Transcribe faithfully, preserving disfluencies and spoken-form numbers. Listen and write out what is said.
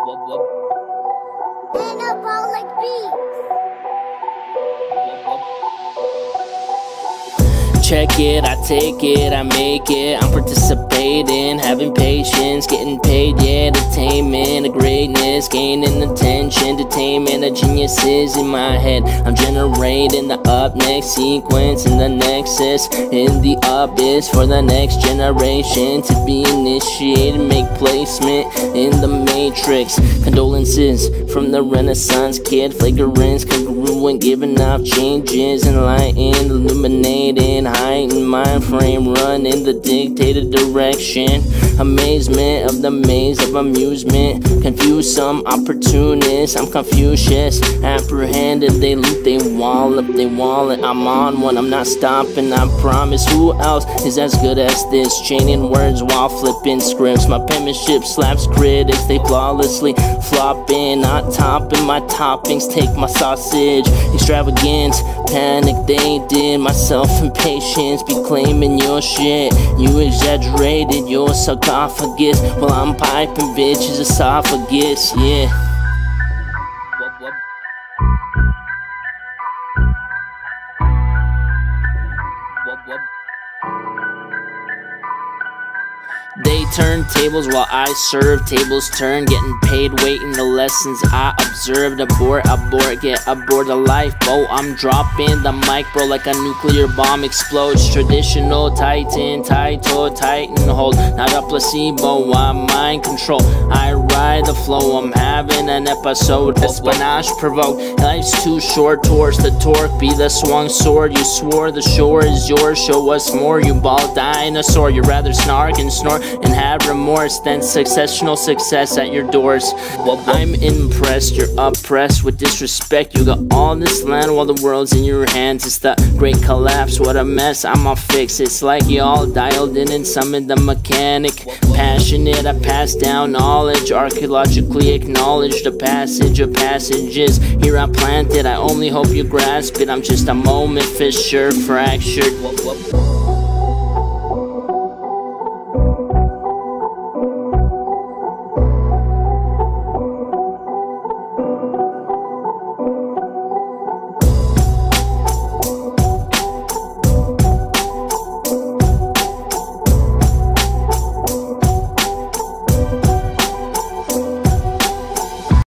Anabolic beats. Check it, I take it, I make it. I'm participating, having patience, getting paid, yeah. Attainment, a greatness, gaining attention. Detainment, a genius is in my head. I'm generating the up next sequence in the nexus. In the up is for the next generation to be initiated, make placement in the matrix. Condolences from the Renaissance kid. Flagrance, congruent, giving off changes. Enlightened, illuminated, heightened mind frame, run in the dictated direction. Amazement of the maze of amusement. Confuse some opportunists. I'm Confucius. Apprehended, they loot, they wallop, they wallet. I'm on one, I'm not stopping, I promise. Who else is as good as this? Chainin words while flipping scrips. My penmanship slaps critics, they flawlessly floppin, not toppin. My toppings take my sausage. Extravagance, panic, they did. Myself impatience, be claiming your shit. You exaggerated your sarcophagus. Well, I'm piping bitches esophagus, yeah. They turn tables while I serve. Tables turn, getting paid, waiting the lessons I observed. Abort, abort, get aboard the lifeboat. I'm dropping the mic, bro, like a nuclear bomb explodes. Traditional titan, title, titan hold. Not a placebo, I'm mind control. I ride the flow, I'm having an episode. Espionage provoke, life's too short. Towards the torque, be the swung sword. You swore the shore is yours, show us more. You bald dinosaur, you rather snark and snort and have remorse than successional success at your doors. I'm impressed, you're oppressed with disrespect. You got all this land while the world's in your hands. It's the great collapse, what a mess, I'm a fix. It's like you all dialed in and summoned the mechanic. Passionate, I pass down knowledge, archaeologically acknowledge the passage of passages. Here I planted, I only hope you grasp it. I'm just a moment, fissure, fractured.